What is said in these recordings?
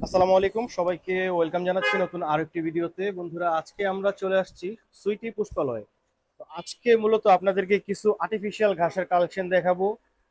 আসসালামু আলাইকুম, সবাইকে ওয়েলকাম জানাচ্ছি নতুন আরেকটি ভিডিওতে। বন্ধুরা, আজকে আমরা চলে আসছি সুইটি পুষ্পালয়ে। তো আজকে মূলত আপনাদেরকে কিছু আর্টিফিশিয়াল ঘাসের কালেকশন দেখাবো,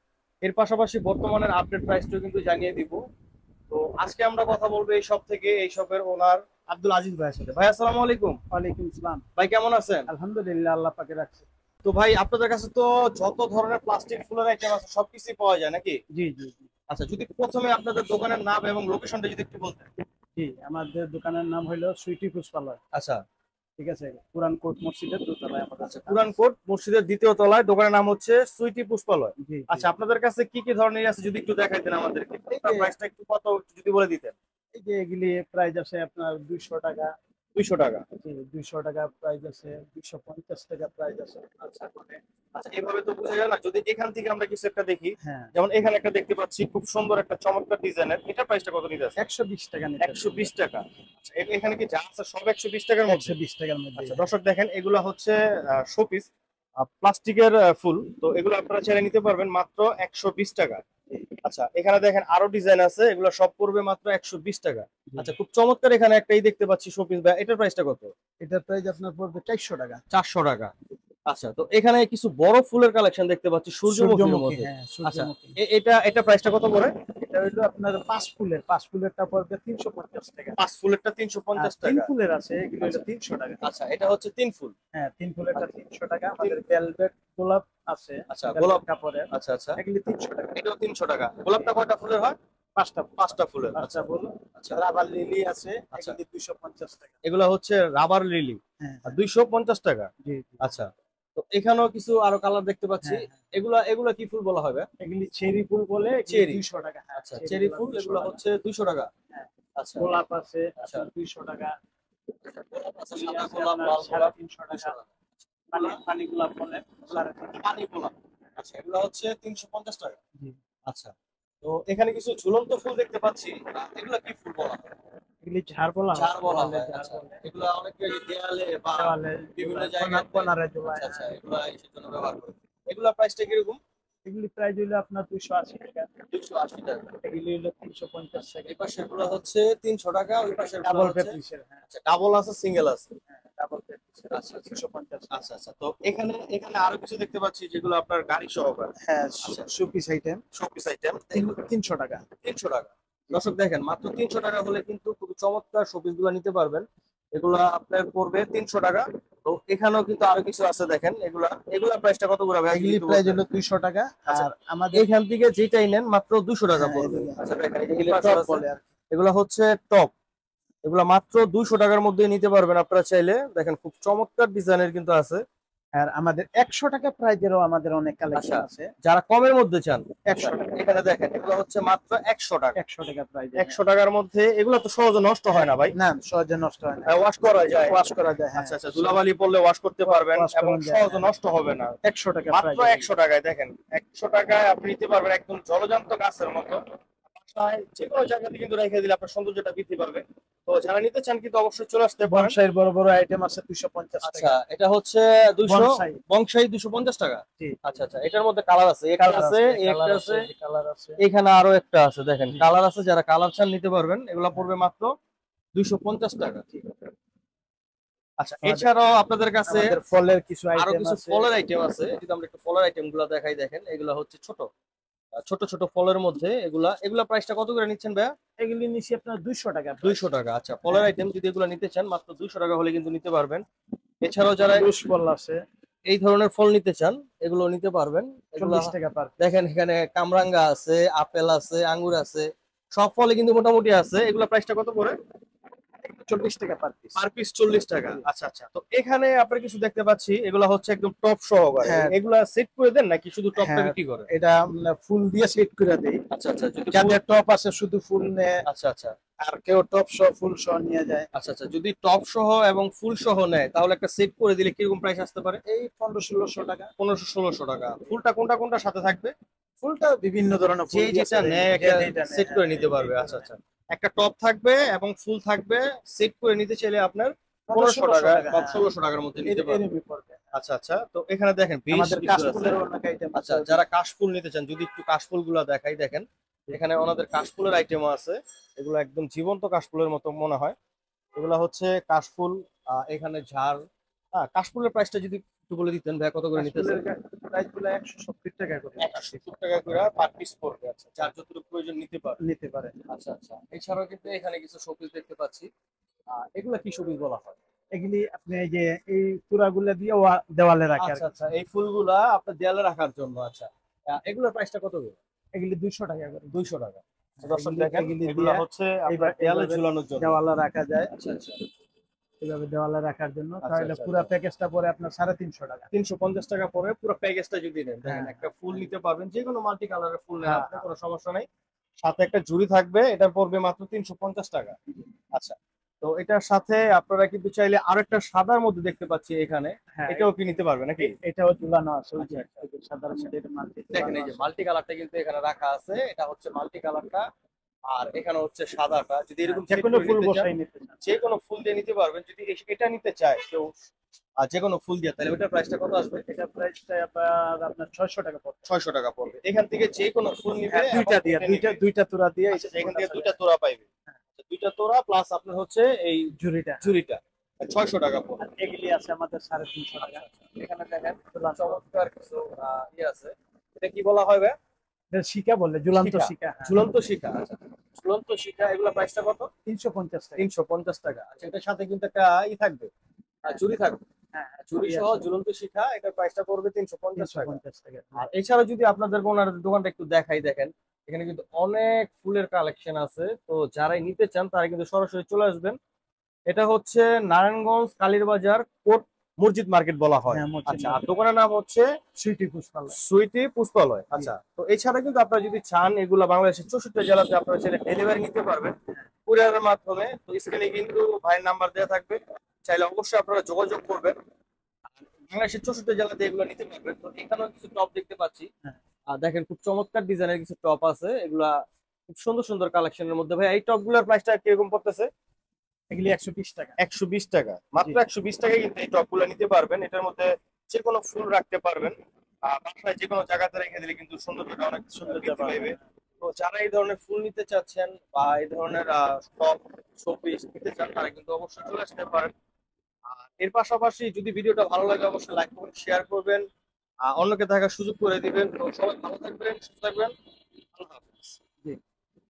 এর পাশাপাশি বর্তমানের আপডেট প্রাইসটাও কিন্তু জানিয়ে দিব। তো আজকে আমরা কথা বলবো এই শপ থেকে, এই শপের ওনার আব্দুল আজিজ ভাইয়ের সাথে। ভাই আসসালামু আলাইকুম। ওয়ালাইকুম সালাম। ভাই কেমন আছেন? আলহামদুলিল্লাহ, আল্লাহ পাকে রাখছে। তো ভাই, আপনাদের কাছে তো যত ধরনের প্লাস্টিক ফুলের আইটেম আছে সবকিছুই পাওয়া যায় নাকি? জি জি জি। আচ্ছা, যদি প্রথমে আপনাদের দোকানের নাম এবং লোকেশনটা যদি একটু বলতেন। জি, আমাদের দোকানের নাম হইলো সুইটি পুষ্পালয়। আচ্ছা ঠিক আছে, পুরান কোট মসজিদের দোতলায় আমাদের আচ্ছা, দোকান। পুরান কোট মসজিদের দ্বিতীয় তলায় দোকানের নাম হচ্ছে সুইটি পুষ্পালয়। জি জি। আচ্ছা, আপনাদের কাছে কি কি ধরনের আছে যদি একটু দেখাইতেন আমাদেরকে, প্রাইসটা একটু কত একটু যদি বলে দিতেন। এই যে এগুলি প্রাইস আছে আপনার 200 টাকা। 200 টাকা। জি, 200 টাকা প্রাইস আছে, 250 টাকা প্রাইস আছে। আচ্ছা আচ্ছা, এভাবে তো বোঝা যায় না। যদি এখান থেকে আমরা কিছু একটা দেখি, হ্যাঁ, যেমন এখানে একটা দেখতে পাচ্ছি খুব সুন্দর একটা চমৎকার ডিজাইনের, এটা প্রাইসটা কত নিতে আছে? 120 টাকা নিতে হবে। 120 টাকা। আচ্ছা, এখানে কি যা আছে সব 120 টাকার মধ্যে? 120 টাকার মধ্যে। আচ্ছা দর্শক দেখেন, এগুলো হচ্ছে শোপিস প্লাস্টিকের ফুল। তো এগুলো আপনারা ছেড়ে নিতে পারবেন মাত্র 120 টাকা। আচ্ছা, এখানে দেখেন আরো ডিজাইন আছে, এগুলো সব পড়বে মাত্র 120 টাকা। আচ্ছা, খুব চমৎকার এখানে একটাই দেখতে পাচ্ছি শোপিস, বা এটার প্রাইসটা কত? এটার প্রাইস আপনার পড়বে 400 টাকা। 400 টাকা। আচ্ছা, তো এখানে কিছু বড় ফুলের কালেকশন দেখতে পাচ্ছি সূর্যমুখীর সূর্যমুখী, মধ্যে। হ্যাঁ আচ্ছা, সূর্যমুখী। এটা প্রাইসটা কত পড়ে? এটা হইলো আপনার 5 ফুলেরটা পড়বে 350 টাকা। 5 ফুলেরটা আর 350 তিন টাকা। ফুলের আছে, এগুলো হলো আচ্ছা 300 টাকা। আচ্ছা, এটা হচ্ছে 3 ফুল। হ্যাঁ, 3 ফুলেরটা 300 টাকা। আমাদের ভেলভেট গোলাপ আছে, আচ্ছা, velvet গোলাপ। কাপড়ের, আচ্ছা আচ্ছা, এগুলি 300 টাকা। এটাও 300 টাকা। গোলাপটা কয়টা ফুলের হয়? 5টা। 5টা ফুলের। পাঁচটা আচ্ছা ফুল। আচ্ছা রাবার লিলি আছে, আচ্ছা, এগুলি 250 টাকা। এগুলা হচ্ছে রাবার লিলি, হ্যাঁ আর হ্যাঁ। 250 টাকা। জি জি। আচ্ছা, তো এখানেও কিছু আরো কালার দেখতে পাচ্ছি। হ্যাঁ হ্যাঁ। এগুলা এগুলা কি ফুল বলা হবে? এগুলি চেরি ফুল বলে, এগুলি চেরি। 200 টাকা। হ্যাঁ, আচ্ছা, চেরি চেরি গোলাপ ফুল 200 এগুলো টাকা। হচ্ছে 200 টাকা। হ্যাঁ, আচ্ছা গোলাপ আছে আচ্ছা, আপনার 200 টাকা। গোলাপ আছে, ফুলি সাদা আছে গোলাপ, আপনার লাল গোলাপ, 350 200 টাকা। টাকা। পানি পানি গোলাপ বলে, ওগুলা 300 পানি টাকা। গোলাপ। আচ্ছা, এগুলো হচ্ছে 350 টাকা। জি। আচ্ছা, তো এখানে কিছু ঝুলন্ত ফুল দেখতে পাচ্ছি, এগুলা কি ফুল বলা হয়? এগুলি ঝাড় বলা হয়, ঝাড় বলা দেওয়ালে হয়। ঝাড় আচ্ছা, বলে। এগুলা অনেকে দেয়ালে বা দেওয়ালে বিভিন্ন ঝুলায়, জায়গায় কোনারে ঝুলায়। আচ্ছা আচ্ছা, এগুলা ইসের জন্য ব্যবহার করে। এগুলা প্রাইসটা কিরকম? এগুলি প্রাইস হইলো আপনার 280 টাকা। 280 টাকা। এগুলি হইলো 350 টাকা। এই পাশের গুলো হচ্ছে 300 টাকা, ওই পাশের গুলো ডাবল হচ্ছে। পেপিসের, হ্যাঁ আচ্ছা, ডাবল আছে, সিঙ্গেল আছে। হ্যাঁ, ডাবল পেপিসের আচ্ছা আচ্ছা 350 টাকা। আচ্ছা আচ্ছা, তো এখানে এখানে আরো কিছু দেখতে পাচ্ছি যেগুলো আপনার গাড়ি সহকারে। হ্যাঁ, আচ্ছা, শোপিস আইটেম শোপিস আইটেম, এগুলো 300 টাকা। 300 টাকা। দর্শক দেখেন, মাত্র 300 টাকা হলে কিন্তু খুব চমৎকার শোপিস গুলো নিতে পারবেন। এগুলা আপনার পড়বে 300 টাকা। তো এখানেও কিন্তু আরো কিছু আছে, দেখেন এগুলা এগুলা প্রাইসটা কত করে ভাই এগুলি একটু প্রাইস বলতেন? হলো 200 টাকা। আচ্ছা, আর আমাদের এখান থেকে যেটাই নেন মাত্র 200 টাকা হ্যাঁ, পড়বে। এদিকে আচ্ছা দেখেন, এই যে এগুলি এই পাশে টপ আছে, বলে আর কি। এগুলা হচ্ছে টপ। এগুলা মাত্র 200 টাকার মধ্যে নিতে পারবেন আপনারা চাইলে। দেখেন খুব চমৎকার ডিজাইনের কিন্তু আছে। আর আমাদের 100 টাকা প্রাইজেরও আমাদের অনেক আচ্ছা, কালেকশন আছে। যারা কমের মধ্যে চান, আচ্ছা, 100 টাকা, এখানে দেখেন এগুলো হচ্ছে মাত্র 100 টাকা। 100 টাকা প্রাইজে। 100 টাকার মধ্যে এগুলো তো সহজে নষ্ট হয় না ভাই, না, সহজে নষ্ট হয় না। ওয়াশ করা যায়। ওয়াশ করা যায়, হ্যাঁ। আচ্ছা আচ্ছা, ধুলাবালি পড়লে ওয়াশ করতে পারবেন ওয়াশ এবং করা যায়, সহজে হ্যাঁ। নষ্ট হবে না। 100 টাকা মাত্র প্রাইজে। 100 টাকায় দেখেন, 100 টাকায় আপনি নিতে পারবেন একদম জলজান্ত গাছের মতো। বাসায় যে কোনো জায়গাতে কিন্তু রেখে দিলে আপনার সৌন্দর্যটা বৃদ্ধি পাবে। তো যারা নিতে চান কিন্তু অবশ্যই চলে আসতে পারেন। বনসাইয়ের বড় বড় আইটেম আছে 250 আচ্ছা, টাকা। এটা হচ্ছে 200 বনসাই। বংশাই 250 টাকা। জি। আচ্ছা আচ্ছা, এটার মধ্যে কালার আছে, একটা কালার আছে, আছে, একটা কালার আছে, আছে, কালার আছে। এখানে আরো একটা আছে, দেখেন জি। কালার আছে, যারা কালার চান নিতে পারবেন। এগুলা পড়বে মাত্র 250 টাকা। আচ্ছা, এছাড়াও আপনাদের কাছে আমাদের ফলের কিছু আরো আইটেম কিছু আছে। ফলের আইটেম আছে, যদি আমরা একটু ফলের আইটেম গুলা দেখাই। দেখেন এগুলা হচ্ছে ছোট ছোট ছোট ফলের মধ্যে, এগুলা এগুলা প্রাইসটা কত করে নিচ্ছেন ভাইয়া? এগুলি নিচে আপনার 200 টাকা। 200 টাকা। আচ্ছা, ফলের আইটেম যদি এগুলা নিতে চান মাত্র 200 টাকা হলে কিন্তু নিতে পারবেন। এছাড়াও যারা লুস ফল আছে এই ধরনের ফল নিতে চান এগুলো নিতে পারবেন। এগুলা 40 টাকা পার। দেখেন, এখানে কামরাঙ্গা আছে, আপেল আছে, আঙ্গুর আছে, সব ফলে কিন্তু মোটামুটি আছে। এগুলা প্রাইসটা কত করে? 40 টাকা পার পিস। পার পিস 40 টাকা। আচ্ছা আচ্ছা, তো এখানে আপনার কিছু দেখতে পাচ্ছি, এগুলা হচ্ছে একদম টপ সহকারে। হ্যাঁ এগুলা সেট করে দেন নাকি শুধু টপটা হ্যাঁ, বিক্রি করে? এটা আমরা ফুল দিয়ে সেট করে দেই। আচ্ছা আচ্ছা, যদি যাদের টপ আছে শুধু ফুল নেয়, আচ্ছা আচ্ছা আর কেউ টপ সহ ফুল সহ নিয়ে যায়। আচ্ছা আচ্ছা, যদি টপ সহ এবং ফুল সহ নেয় তাহলে একটা সেট করে দিলে কিরকম প্রাইস আসতে পারে? এই 1500-1600 টাকা। 1500-1600 টাকা। ফুলটা কোনটা কোনটা সাথে থাকবে? ফুলটা বিভিন্ন ধরনের যে ফুল দিয়ে যেটা নেয় যে একটা যেটা নেয়, সেট করে হ্যাঁ, নিতে পারবে। আচ্ছা আচ্ছা, একটা টপ থাকবে এবং ফুল থাকবে, সেট করে নিতে চাইলে আপনার 1500 টাকা 1500-1600 টাকা, বা হ্যাঁ। 1600 টাকার মধ্যে নিতে পারবে। এরকমই পড়বে। আচ্ছা আচ্ছা, তো এখানে দেখেন বেশ আমাদের কিছু আছে। কাশফুলের অনেক আইটেম আছে। আচ্ছা, যারা কাশফুল নিতে চান, যদি একটু কাশফুল গুলা দেখাই। দেখেন এখানে ওনাদের কাশফুলের আইটেমও আছে, এগুলো একদম জীবন্ত কাশফুলের মতো মনে হয়। এগুলা হচ্ছে কাশফুল, এখানে ঝাড়। কাশফুলের প্রাইসটা যদি একটু বলে দিতেন ভাই, কত করে নিতেছে? কাশফুলের প্রাইস গুলো 170 টাকা করে 170 টাকা করে পার পিস পড়বে। আচ্ছা, যার যতটুকু প্রয়োজন নিতে পারে। নিতে পারে। আচ্ছা আচ্ছা, এছাড়াও কিন্তু এখানে কিছু শোপিস দেখতে পাচ্ছি। এগুলা কি শোপিস বলা হয়? এগুলি আপনি এই যে এই তুরাগুলা দিয়ে দেওয়ালে রাখে আর আচ্ছা কি। আচ্ছা, এই ফুলগুলা আপনার দেয়ালে রাখার জন্য। আচ্ছা, এগুলোর প্রাইসটা কত করে? এগুলি 200 টাকা করে। 200 টাকা। তো দর্শক দেখেন, এগুলি এগুলা দিয়ে হচ্ছে আপনার দেয়ালে এইভাবে ঝুলানোর জন্য। দেওয়ালে রাখা যায়। আচ্ছা আচ্ছা এইভাবে দেওয়ালে রাখার জন্য আচ্ছা তাহলে আচ্ছা পুরো আচ্ছা। প্যাকেজটা পরে আপনার 350 টাকা। 350 টাকা পরে পুরো প্যাকেজটা যদি নেন, দেখেন হ্যাঁ একটা ফুল নিতে পারবেন, যে কোনো মাল্টি কালারের ফুল নেন হ্যাঁ আপনি, কোনো সমস্যা নাই। সাথে একটা ঝুড়ি থাকবে, এটা পড়বে মাত্র 350 টাকা। আচ্ছা, তো এটার সাথে আপনারা কিন্তু চাইলে আরেকটা সাদার মধ্যে দেখতে পাচ্ছি এখানে, হ্যাঁ, এটাও কি নিতে পারবে নাকি? এটাও ঝুলানো আছে ওই যে আচ্ছা আচ্ছা। ওই যে সাধারণ মাল্টি দেখেন ঝুলানো এই যে আছে। মাল্টি কালারটা কিন্তু এখানে রাখা আছে, এটা হচ্ছে মাল্টি কালারটা। আর এখানে হচ্ছে সাদাটা, যদি এরকম যে সেট কোনো করে ফুল নিতে চান, বসাই নিতে চান। যে কোনো ফুল দিয়ে নিতে পারবেন। যদি এটা নিতে চায় কেউ, আর যে কোনো ফুল দিয়ে, তাহলে ওটার প্রাইসটা কত আসবে? এটা প্রাইসটা আপনার 600 টাকা পড়বে। 600 টাকা পড়বে। এখান থেকে যে কোনো ফুল নিবে, হ্যাঁ, এখন দুইটা দিয়ে কেটে দুইটা নিবে। দুইটা তুরা দিয়ে এই আচ্ছা, যে এখান ফুলটা থেকে চলে দুইটা আসে। তোড়া পাইবে। আচ্ছা, দুইটা তোড়া প্লাস আপনার হচ্ছে এই ঝুড়িটা। ঝুড়িটা 600 টাকা পড়বে। আর এগুলি আছে আমাদের 350 টাকা। এখানে দেখেন চমৎকার কিছু ইয়ে আছে। এটা কি বলা হয় ভাই? এটা শিকা বলে, ঝুলন্ত শিখা। শিকা। হ্যাঁ, ঝুলন্ত শিখা। আচ্ছা, ঝুলন্ত শিখা, এগুলা প্রাইসটা কত? 350 টাকা। 350 টাকা। আচ্ছা, এটার সাথে কিন্তু একটা ই থাকবে, ঝুড়ি থাকবে। হ্যাঁ, ঝুড়ি ঝুড়ি সহ আছে ঝুলন্ত শিখা, এটার প্রাইসটা পড়বে 350 টাকা। 350 টাকা। আর এছাড়া যদি আপনাদের ওনার দোকানটা একটু দেখাই, দেখেন এখানে কিন্তু অনেক ফুলের কালেকশন আছে। তো যারাই নিতে চান তারা কিন্তু সরাসরি চলে আসবেন। এটা হচ্ছে নারায়ণগঞ্জ কালীরবাজার কোট মসজিদ মার্কেট বলা হয়। হ্যাঁ, মসজিদ আচ্ছা, আর মার্কেট। দোকানের নাম হচ্ছে সুইটি পুষ্পালয়। সুইটি পুষ্পালয়। জি। আচ্ছা, তো এছাড়া কিন্তু আপনারা যদি চান এগুলা বাংলাদেশের 64 জেলাতে আপনারা সেটা ডেলিভারি নিতে পারবেন কুরিয়ারের মাধ্যমে। তো স্ক্রিনে কিন্তু ভাইয়ের নাম্বার দেওয়া থাকবে, চাইলে অবশ্যই আপনারা যোগাযোগ করবেন। বাংলাদেশের 64 জেলাতে এগুলো নিতে পারবেন। তো এখানেও কিছু টপ দেখতে পাচ্ছি। হ্যাঁ, আর দেখেন খুব চমৎকার ডিজাইনের কিছু টপ আছে, এগুলা খুব সুন্দর সুন্দর কালেকশনের মধ্যে। ভাই, এই টপ গুলার প্রাইসটা কিরকম পড়তেছে? এগুলি 120 টাকা। 120 টাকা, মাত্র জি। 120 টাকায় কিন্তু এই টপগুলো নিতে পারবেন। এটার মধ্যে যে কোনো ফুল রাখতে পারবেন, বাসায় যে কোনো জায়গাতে রেখে দিলে কিন্তু সৌন্দর্যটা অনেক সুন্দর সুন্দর বৃদ্ধি ব্যাপার। পাইবে। তো যারা এই ধরনের ফুল নিতে চাচ্ছেন বা এই ধরনের টপ শোপিস নিতে চান, তারা কিন্তু অবশ্যই চলে আসতে পারেন। আর এর পাশাপাশি যদি ভিডিওটা ভালো লাগে, অবশ্যই লাইক করবেন, শেয়ার করবেন, অন্যকে দেখার সুযোগ করে দিবেন। তো সবাই ভালো থাকবেন, সুস্থ থাকবেন। আল্লাহ হাফেজ।